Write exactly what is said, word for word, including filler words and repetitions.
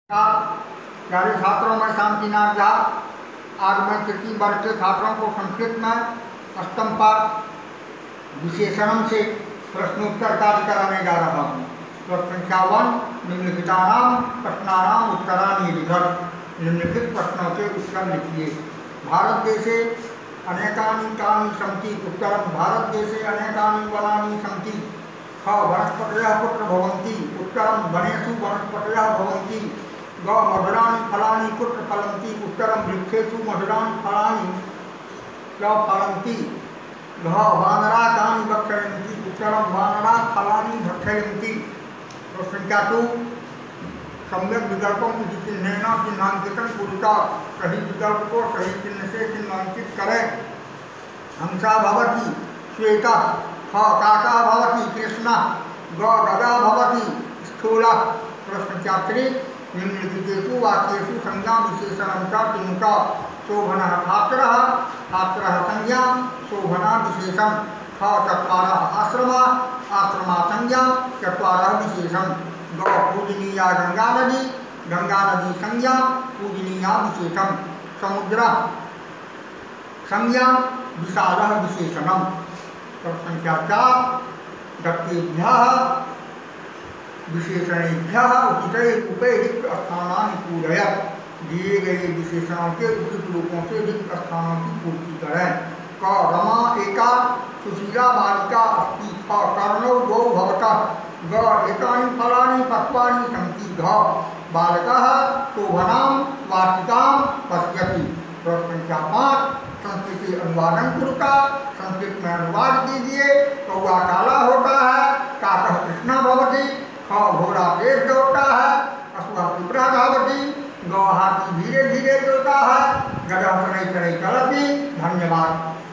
प्यारे छात्रों में शांतिनाथ झा। आज मैं तृतीय वर्ग के छात्रों को संस्कृत में अष्टम पाठ विशेषणम से प्रश्नोत्तर कार्य कराने जा रहा हूँ। प्रश्न संख्या वन, निम्नलिखितानां प्रश्नानां उत्तराणि लिखत। निम्नलिखित प्रश्नों के उत्तर लिखिए। भारत देशे अनेकानि कानि सन्ति। उत्तरं भारत देशे अनेकानि वनानि सन्ति। ख वनस्पतयः कुत्र भवन्ति। उत्तरं वनेषु वनस्पतयः भवन्ति। ग मधुराणि फलानि कुत्र फलन्ति। उत्तरं वृक्षेषु मधुराणि फलानि च फलन्ति। घ वानरा कानि भक्षयन्ति। उत्तरं वानरा फलानि भक्षयन्ति। प्रश्न संख्या टू, सम्यक विकल्पों की चिन्हेन चिन्हांकितन कुरुता। सही विकल्प को सही चिन्ह से चिन्हांकित करें। हंसा भवति श्वेता। ख काका भवति कृष्णा। ग गजा भवति स्थूला। प्रश्न संख्या थ्री, निम्नलिखितेषु वाक्येषु संज्ञा विशेषणं च किमुत। शोभनः छात्रः। छात्रः संज्ञा। शोभना विशेषण। ख चत्वारः आश्रमाः। आश्रमा संज्ञा। चत्वारः विशेषण। ग पूजनीया गंगा नदी। गंगा नदी संज्ञा। पूजनीया विशेषण। समुद्रः संज्ञा। विशालः विशेषणम्। प्रश्न संख्या चार, दत्तेभ्यः विशेषणेभ्यः उचितैः रूपैः रिक्त स्थानानि पूरयत्। दिए गए विशेषणों के उचित रूपों से रिक्त स्थानों की पूर्ति करें। क रमा एका सुशीला बालिका अस्ति। ख कर्णौ द्वौ भवतः। ग एतानि फलानि पक्वानि सन्ति। घ बालकः शोभनां वाटिकां पश्यति। प्रश्न संख्या पाँच, संस्कृत अनुवादन कुरुता। संस्कृत में अनुवाद कीजिए। कौआ काला होता है। काकः कृष्णा भवति। ख घोड़ा तेज दौड़ता है। अश्वः तीव्रः धावति। गौ हाथी धीरे धीरे चलता है। गजा शनैः शनैः चलति। धन्यवाद।